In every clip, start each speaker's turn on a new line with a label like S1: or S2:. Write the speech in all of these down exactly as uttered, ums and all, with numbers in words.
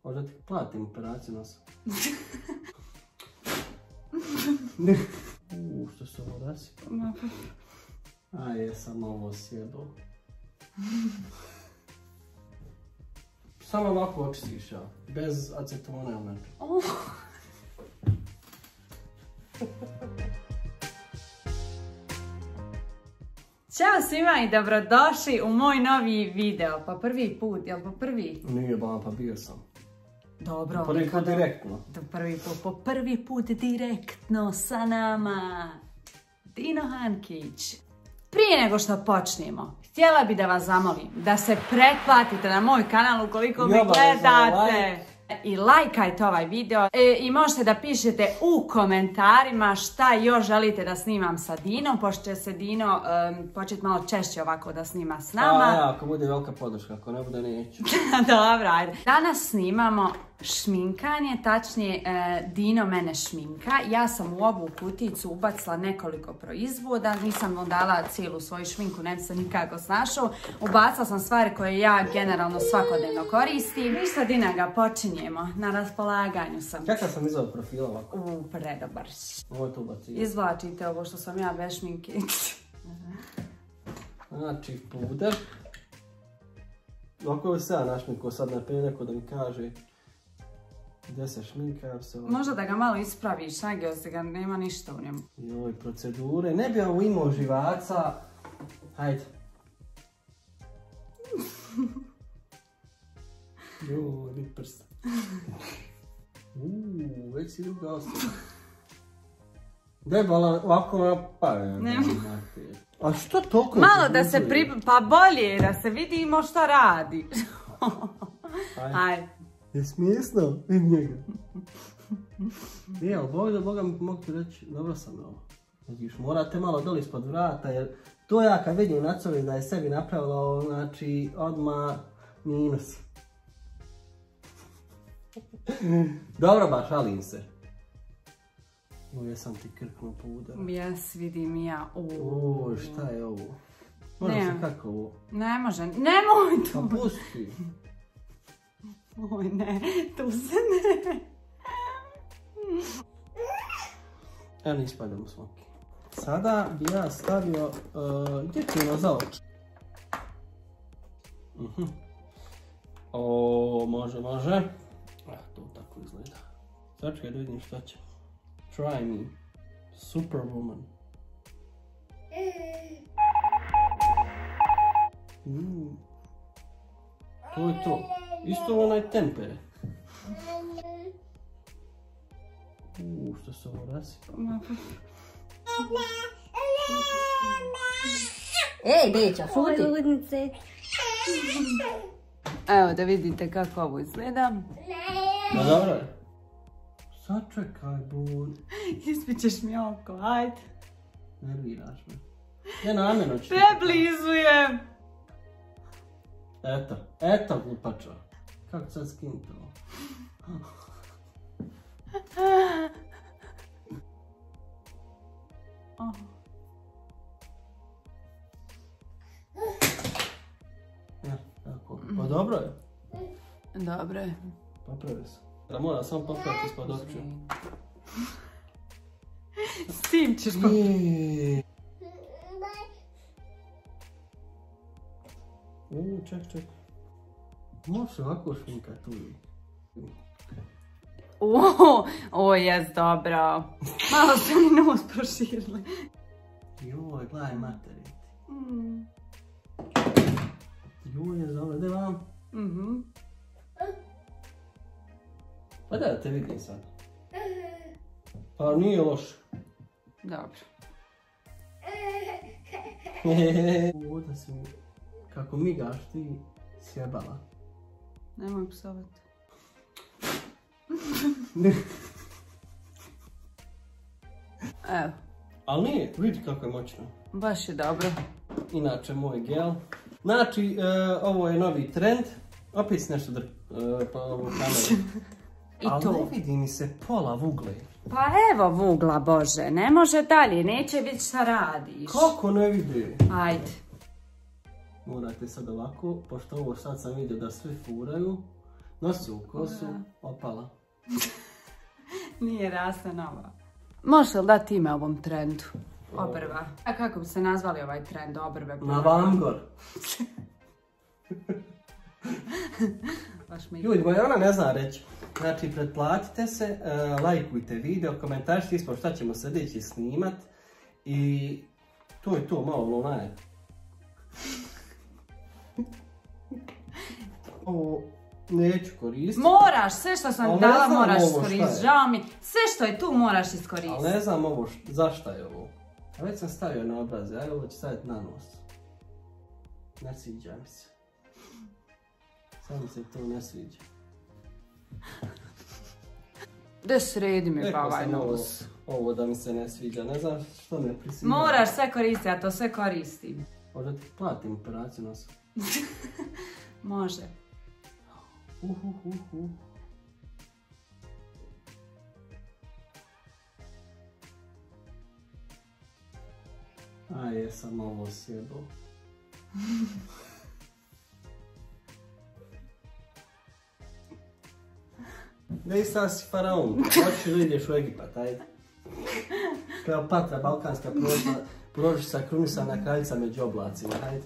S1: Možda ti platim operaciju nosa. Uuu, što se ovo rasipa? A jesam ovo sjebao. Samo ovako očistiš, ja. Bez acetona ili nečeg.
S2: Ćao svima i dobrodošli u moj novi video. Pa prvi put, jel po prvi?
S1: Nije ba, pa bio sam.
S2: Dobro.
S1: Po prvi put direktno.
S2: Prvi put, po prvi put direktno sa nama Dino Hankić. Prije nego što počnemo, htjela bi da vas zamolim da se pretplatite na moj kanal ukoliko mi gledate. I lajkajte ovaj video e, i možete da pišete u komentarima šta još želite da snimam sa Dinom, pošto će se Dino um, početi malo češće ovako da snima s nama.
S1: A, ja, ako bude velika podrška, ako ne bude neću.
S2: Dobro, ajde. Danas snimamo šminkanje, tačnije e, Dino mene šminka. Ja sam u ovu kuticu ubacila nekoliko proizvoda, nisam vam dala cijelu svoju šminku, ne bi se nikako snašao. Ubacila sam stvari koje ja generalno svakodnevno koristim. Ništa, Dina, ga počinjemo. Na raspolaganju sam.
S1: Kakav sam izvao profila ovako?
S2: U, predobar.
S1: Ovo je to ubacio.
S2: Izvlačite ovo što sam ja bez šminke.
S1: Znači, puder. Ovako je se ja našminkao, sad naprijed neko da mi kaže gdje se šminka, ja se ovako...
S2: Možda da ga malo ispraviš, nagio se ga, nema ništa u njemu.
S1: I ove procedure, ne bi ovo imao živaca. Hajde. Joj, bit prst. Uuu, već si druga osoba. Debala, ovako napaje. A što toliko?
S2: Malo da se pri... Pa bolje je da se vidimo što radi. Ajde.
S1: Je smijesno? Vidi njega. Nije, ali Bog da Boga mogu ti reći, dobro sam ovo. Vidiš, morate malo doli ispod vrata, jer to ja kad vidim na covi da je sebi napravila, znači, odmah minus. Dobro ba, šalim se. Uj, jesam ti krknuo puder.
S2: Jes, vidim i ja.
S1: Uj, šta je ovo? Moram se kako ovo?
S2: Ne može, nemoj tu.
S1: Pa pusti.
S2: Oj ne, tu se ne.
S1: Evo ne ispadamo smoki. Sada bi ja stavio, uh, gdje ti ono za oči? Uh-huh. O, može, može. Ah, to tako izgleda. Sačekaj da vidim šta će. Try me. Superwoman. Mm. To je to. Isto onaj tempere. Uuu, što se ovo rasipa?
S3: Ej, Beća, šuti! Ludnice.
S2: Evo da vidite kako ovo izgleda.
S1: Ma dobro je. Sačekaj, bud.
S2: Ispićeš mi oko, ajde.
S1: Nerviraš me. Ja namjerno ću.
S2: Preblizujem.
S1: Eto, eto glupača. Kako sad skinuti ovo?
S2: Oh.
S1: Ja, tako. Pa dobro je.
S2: Dobro je.
S1: Popravi se. Da moram samo popraviti ispod očiju.
S2: S tim ćeš po...
S1: Uuu, ček, ček. Može ovako šminka tu.
S2: Uuu, ovo je dobro. Malo su mi nos proširili.
S1: Joj, gledaj materiti.
S2: Mm.
S1: Joj, je dobro, gdje vam?
S2: Mhm.
S1: Pa da te vidim sad. Pa nije loše.
S2: Dobro.
S1: Ovdje si mi, kako migaš ti, sjebala.
S2: Nemoj psovati. Evo.
S1: Ali nije, vidi kako je moćno.
S2: Baš je dobro.
S1: Inače, moj gel. Znači, uh, ovo je novi trend. Opet si nešto drp uh, po ovu kameru.
S2: I
S1: ali
S2: to.
S1: ne vidi mi se pola vugle.
S2: Pa evo vugla, Bože, ne može dalje, neće biti šta radiš.
S1: Kako ne vidi?
S2: Ajde.
S1: Morate sad ovako, pošto ovo sad sam vidio da sve furaju. Nosi u kosu, opala.
S2: Nije rasla nova. Možeš li dati ime ovom trendu? Obrva. A kako bi se nazvali ovaj trend obrve?
S1: Na Vangor. Ljudi moji, ona ne zna reći. Znači, pretplatite se, uh, lajkujte video, komentarite ispod šta ćemo sljedeći snimat. I to je to, malo lunaj. Ovo neću koristiti.
S2: Moraš, sve što sam dala moraš iskoristiti. Žao mi, sve što je tu moraš iskoristiti.
S1: Ali ne znam ovo, zašto je ovo. A već sam stavio na obraze, ajde ovo ću staviti na nos. Ne sviđa mi se. Samo se to ne sviđa.
S2: Da sredi mi pa ovaj nos.
S1: Ovo da mi se ne sviđa, ne znam što me prisilja.
S2: Moraš sve koristiti, ja to sve koristim.
S1: Možda ti platim operaciju nosa.
S2: Može.
S1: Uh, uh, uh, uh. A jesam ovo sjebao. Gdje sad si faraon? Hoćeš li ideš u Egipat, ajde. Kleopatra, balkanska proročica, krunisana kraljica među oblacima, ajde.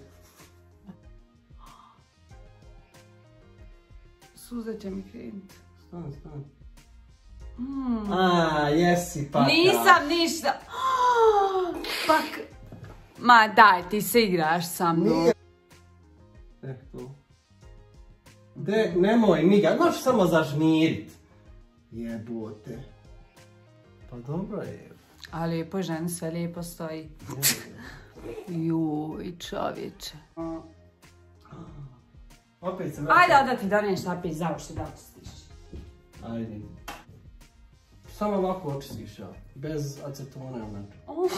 S2: Suze će mi krenuti.
S1: Stan, stan.
S2: Mm.
S1: A, jesi paka.
S2: Nisam ništa. Pak. Ma daj, ti se igraš sa mnom.
S1: Nije. Eh, tu. De, nemoj mi ga, možeš samo zažmirit. Jebote. Pa dobro je.
S2: A lijepo ženi sve lijepo stoji. Juj, čovječe.
S1: Opet se...
S2: Ajde, da ti donem štapić, završi da očistiš.
S1: Ajde. Samo ovako očistiš, ja. Bez acetona, znači.
S2: Oh.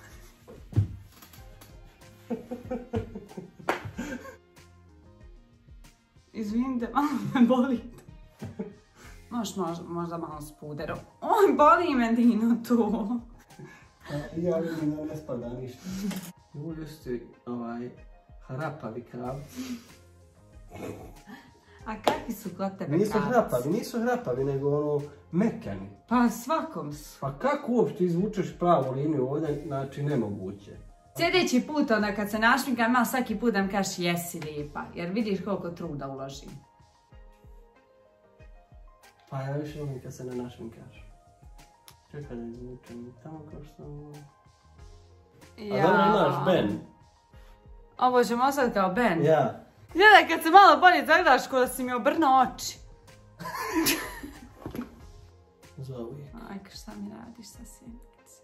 S2: Izvinite, malo me boli. Možeš možda, možda malo s puderom. Oj, boli me Dino tu.
S1: Ja vidim da ne spada ništa. Ovo ste ovaj hrapavi kravci.
S2: A kakvi su kod tebe
S1: Nisu
S2: kravci?
S1: hrapavi, nisu hrapavi, nego ono mekani.
S2: Pa svakom su.
S1: Pa kako uopšte izvučeš pravu liniju ovdje, znači nemoguće.
S2: Sljedeći put onda kad se našminkam, ima svaki put da mi kažeš jesi lijepa, jer vidiš koliko truda uložim.
S1: Pa ja više volim kad se ne našminkaš. Čekaj da izvučem tamo kao što...
S2: Ja.
S1: A dobro imaš Ben.
S2: Ovo ćemo ostati kao Ben.
S1: Ja.
S2: Gledaj, kad se malo bolje zagledaš ko da si mi obrnuo oči.
S1: Za uvijek.
S2: Ajka, šta mi radiš sa sjenkice?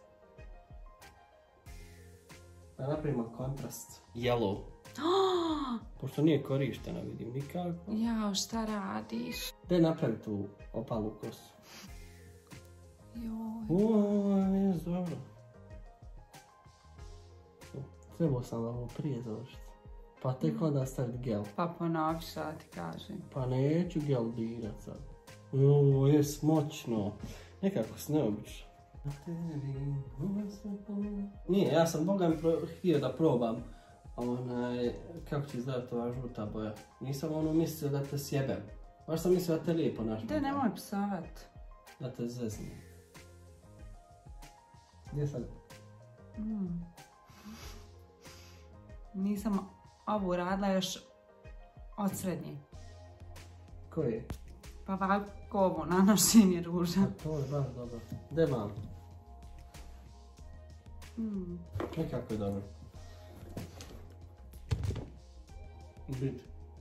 S1: Da napravimo kontrast. Yellow. Pošto nije korištena, vidim nikako.
S2: Jao, šta radiš?
S1: Gdje napravi tu opalu kosu?
S2: Joj.
S1: Uuu, nije dobro. Trebao sam ovo prije završiti. Pa tek onda staviti gel.
S2: Pa ponovi šta ti kažem.
S1: Pa neću gel dirat sad. Uuu, je smoćno. Nekako s neobično. Nije, ja sam boga mi htio da probam onaj, kako će izgledati ova žuta boja. Nisam ono mislio da te sjebem. Baš sam mislio da te lijepo našminkam.
S2: Da, nemoj psovat.
S1: Da te zeznim. Gdje sad?
S2: Mm. Nisam ovu radila još od srednje.
S1: Koji je?
S2: Pa ovako ovo, nanošenje ruža.
S1: A to je baš dobro. Gdje mam?
S2: Mm.
S1: Nekako je dobro. Bit.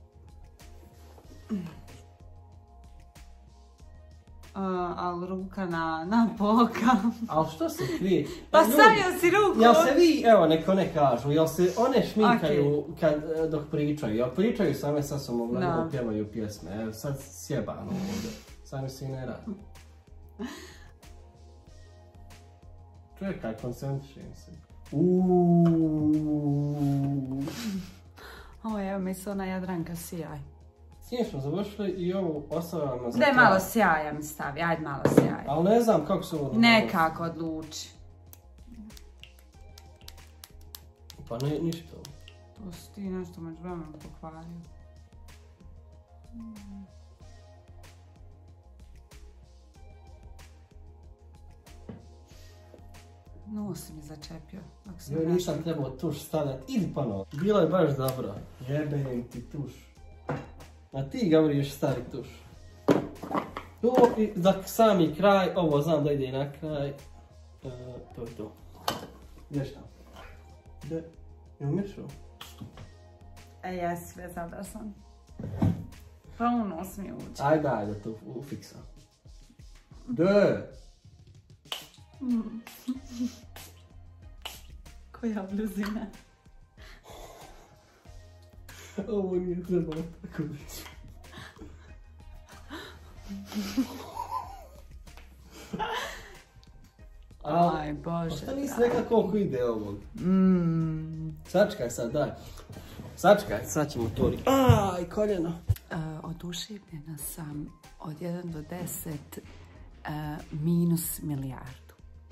S2: Uh, ali ruka na, na boka.
S1: Ali što se krije?
S2: Pa
S1: Ljudi,
S2: stavio si ruku!
S1: Jel se vi, evo neko ne kažu, jel se one šminkaju
S2: Okay.
S1: kad, dok pričaju? Jel pričaju same sa sobom,
S2: Da.
S1: nego pjevaju pjesme? Evo sad sjebano ovdje. Sami se i ne radi. Čekaj, koncentrišim se. Uuuu.
S2: Ovo evo mi se ona Jadranka sjaj.
S1: S njim smo završili i ovu ostavljamo za
S2: Daj
S1: kraj.
S2: malo sjaja mi stavi, ajde malo sjaja.
S1: Ali ne znam kako se ovo dobro.
S2: Nekako odluči.
S1: Pa ne, ništa.
S2: To si ti nešto među vremenom pokvario. Nos mi začepio.
S1: Joj, nisam trebao tuš stavljati. Idi ponovo. Bilo je baš dobro. Jebem ti tuš. A ti govoriš stari tuš. To i za sami kraj, ovo znam da ide i na kraj. E, to je to. Gdje šta? Gdje? Je umišao?
S2: E, jes, sve sada sam. Pa u nos mi uđe.
S1: Ajde, ajde, to ufiksam. Gdje?
S2: Mm. Koja bluzina?
S1: Ovo nije trebalo tako reći.
S2: Aj, Bože.
S1: Šta nisi rekla koliko ide ovog?
S2: Mm.
S1: Sačkaj sad, daj. Sačkaj, sad ćemo to li. Aj, koljeno.
S2: Uh, oduševljena sam od jedan do deset uh, minus milijardu.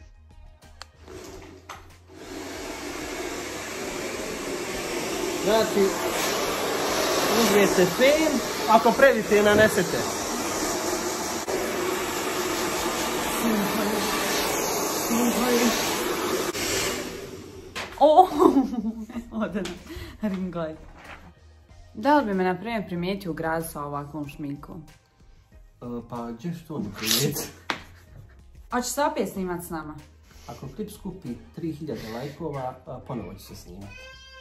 S1: Znači, uzmijete fen, ako predite je nanesete.
S2: O, odena, ringoj. Da li bi me, na primjer, primijetio u gradu sa ovakvom šminkom?
S1: Uh, pa, gdje što ne primijeti?
S2: Hoće se opet snimat s nama?
S1: Ako klip skupi tri hiljade lajkova, ponovo će se snimati.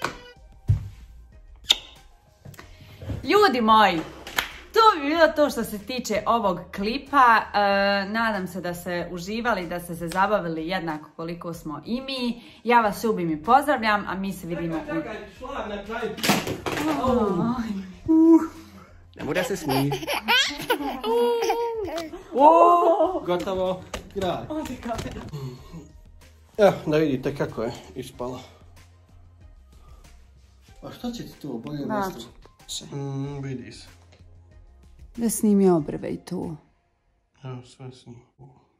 S2: Ljudi moji, to bi bilo to što se tiče ovog klipa. E, nadam se da ste uživali, da ste se zabavili jednako koliko smo i mi. Ja vas ljubim i pozdravljam, a mi se vidimo u...
S1: Čekaj, čekaj, šlag na kraju. Ne mora se smijeti. Gotovo, kraj.
S2: Odi kamera.
S1: Evo, da vidite kako je ispalo. A što će ti to bolje mjesto? Mm, vidi se.
S2: Da snimi obrve i tu.
S1: Evo, sve snimi.